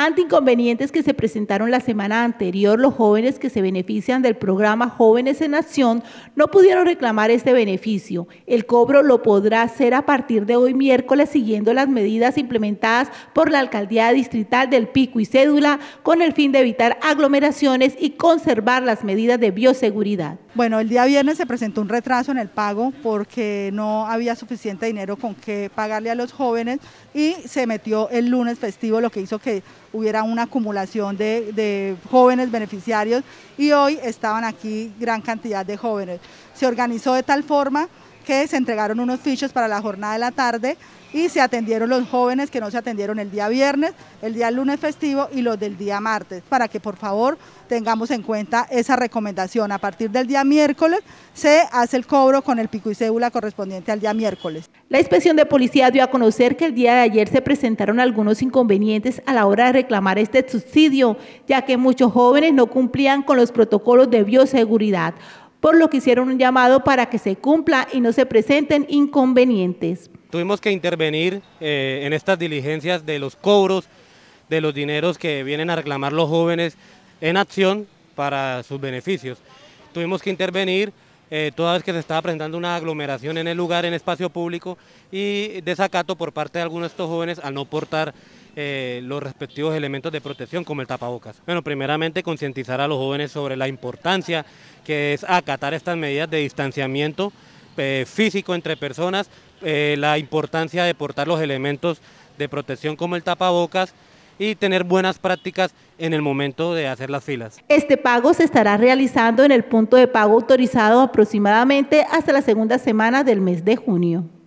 Ante inconvenientes que se presentaron la semana anterior, los jóvenes que se benefician del programa Jóvenes en Acción no pudieron reclamar este beneficio. El cobro lo podrá hacer a partir de hoy miércoles, siguiendo las medidas implementadas por la Alcaldía Distrital del Pico y Cédula, con el fin de evitar aglomeraciones y conservar las medidas de bioseguridad. Bueno, el día viernes se presentó un retraso en el pago porque no había suficiente dinero con que pagarle a los jóvenes y se metió el lunes festivo, lo que hizo que hubiera una acumulación de jóvenes beneficiarios y hoy estaban aquí gran cantidad de jóvenes. Se organizó de tal forma que se entregaron unos fichos para la jornada de la tarde y se atendieron los jóvenes que no se atendieron el día viernes, el día lunes festivo y los del día martes, para que por favor tengamos en cuenta esa recomendación. A partir del día miércoles se hace el cobro con el pico y cédula correspondiente al día miércoles. La inspección de policía dio a conocer que el día de ayer se presentaron algunos inconvenientes a la hora de reclamar este subsidio, ya que muchos jóvenes no cumplían con los protocolos de bioseguridad, por lo que hicieron un llamado para que se cumpla y no se presenten inconvenientes. Tuvimos que intervenir en estas diligencias de los cobros de los dineros que vienen a reclamar los jóvenes en acción para sus beneficios. Tuvimos que intervenir toda vez que se estaba presentando una aglomeración en el lugar, en espacio público, y desacato por parte de algunos de estos jóvenes al no portar los respectivos elementos de protección como el tapabocas. Bueno, primeramente concientizar a los jóvenes sobre la importancia que es acatar estas medidas de distanciamiento físico entre personas, la importancia de portar los elementos de protección como el tapabocas y tener buenas prácticas en el momento de hacer las filas. Este pago se estará realizando en el punto de pago autorizado aproximadamente hasta la segunda semana del mes de junio.